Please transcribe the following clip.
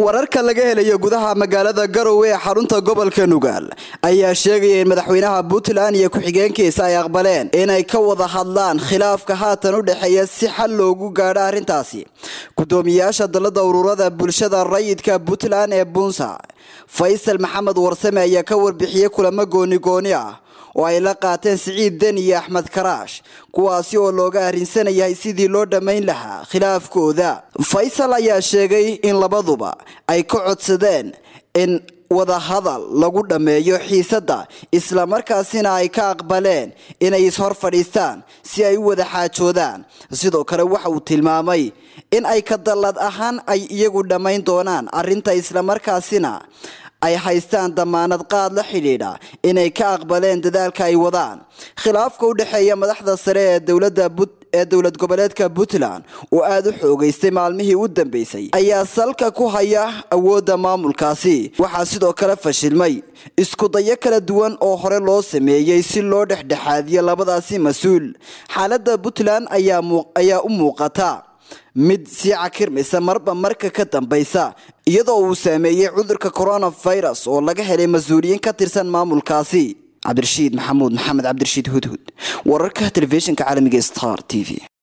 wararka laga helayo gudaha magaalada Garowe ee xarunta gobolka Nugaal ayaa sheegay in madaxweynaha Puntland iyo ku-xigeenkiisa ay aqbaleen inay ka wada hadlaan khilaafka haatan u dhaxeeya si xal loogu gaaro arintaasi. Gudoomiyaasha dalada ururada bulshada rayidka Puntland ee Bunsa Faisal Maxamed Warsame ayaa ka warbixiyay kulamo gooni ah oo ay la qaateen Siciid Den iyo Axmed Karaash kuwaasi oo looga arinsanayay sidii loo dhameyn lahaa khilaafkooda. Faisal ayaa sheegay in labaduba ay ka codsadeen in wada hadal lagu dhameeyo xiisada isla markaasina ay ka aqbaleen inay is hor fadhiistaan si ay wada xaajoodaan. Sidoo kale waxa uu tilmaamay in ay ka dalad ahaan ay iyagu dhameyn doonaan arinta isla markaasina ay haystaan damaanad qaad la xiriira inay ka aqbaleen dadaalka ay wadaan. Khilaafka u dhaxeeya madaxda sare ee dawlad goboleedka Puntland oo aad u xoogaystay maalmihii u dambeysay ayaa salka ku haya awoodda maamulkaasi. Waxaa sidoo kale fashilmay isku dayo kala duwan oo hore loo sameeyay si loo dhexdhexaadiyo labadaasi mas'uul. Xaaladda Puntland ayaa u muuqata mid si cakirmaysa marba marka ka dambaysa iyadoo uu saameeyay cudurka coronavirus oo laga helay mas'uuliyiin ka tirsan maamulkaasi. Cabdirashiid Maxamuud Maxamed Cabdirashiid Hudhud wararka telefishinka caalamiga Star TV.